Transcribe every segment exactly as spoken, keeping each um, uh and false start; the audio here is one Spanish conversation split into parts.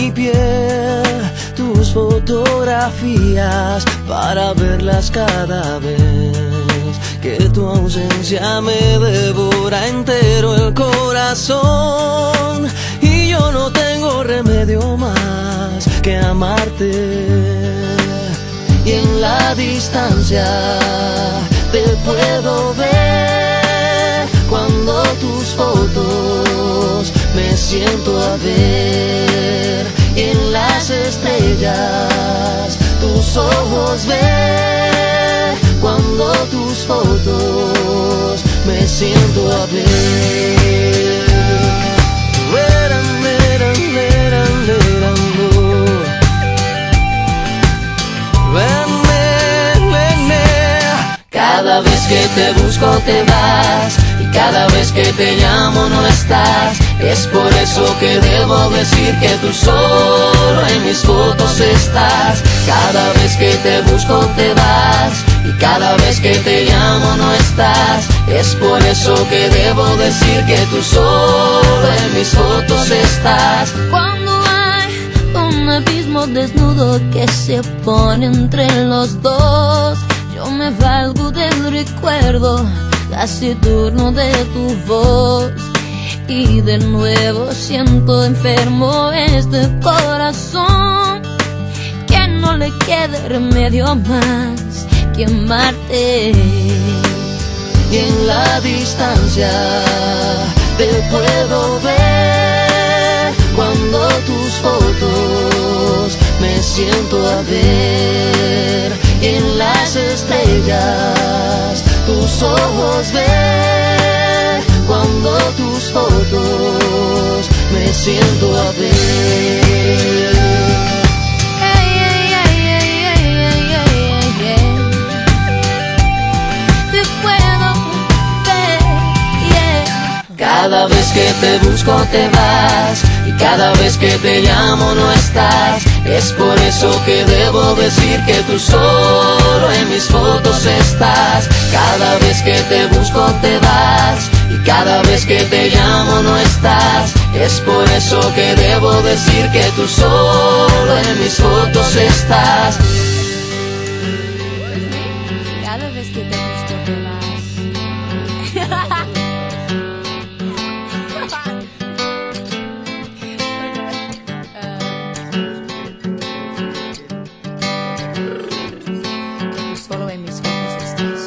mi piel tus fotografías para verlas cada vez que tu ausencia me devora entero el corazón, y yo no tengo remedio más que amarte. Y en la distancia te puedo ver cuando tus fotos me siento a ver, y en las estrellas tus ojos ver cuando tus fotos me siento a ver. Leran, leran, leran, leran, no. Ven, ven, ven, ven. Cada vez que te busco te vas, y cada vez que te llamo no estás. Es por eso que debo decir que tú solo en mis fotos estás. Cada vez que te busco te vas, y cada vez que te llamo no estás. Es por eso que debo decir que tú solo en mis fotos estás. Cuando hay un abismo desnudo que se pone entre los dos, yo me valgo del recuerdo taciturno de tu voz, y de nuevo siento enfermo este corazón, que no le quede remedio más que amarte. Y en la distancia te puedo ver cuando tus fotos me siento a ver, y en las estrellas tus ojos ver cuando tus fotos me siento a ver. Cada vez que te busco te vas, y cada vez que te llamo no estás. Es por eso que debo decir que tú solo en mis fotos estás. Cada vez que te busco te vas, y cada vez que te llamo no estás. Es por eso que debo decir que tú solo en mis fotos estás. Cada vez que te busco te vas. Solo en mis fotos estás.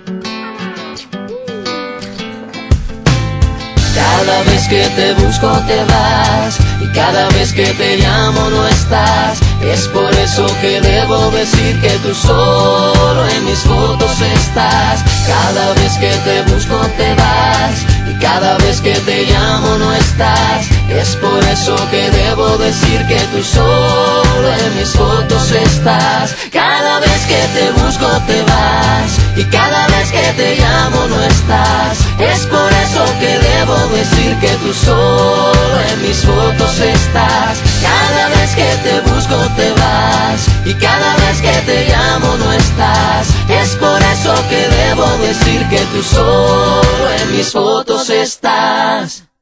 Cada vez que te busco te vas, y cada vez que te llamo no estás. Es por eso que debo decir que tú solo en mis fotos estás. Cada vez que te busco te vas, y cada vez que te llamo no estás. Es por eso que debo decir que tú solo en mis fotos estás. Cada vez que te busco te vas, y cada vez que te llamo no estás. Es por eso que debo decir que tú solo en mis fotos estás. Cada vez que te busco te vas, y cada vez que te llamo no estás. Es por eso que debo decir que tú solo en mis fotos estás.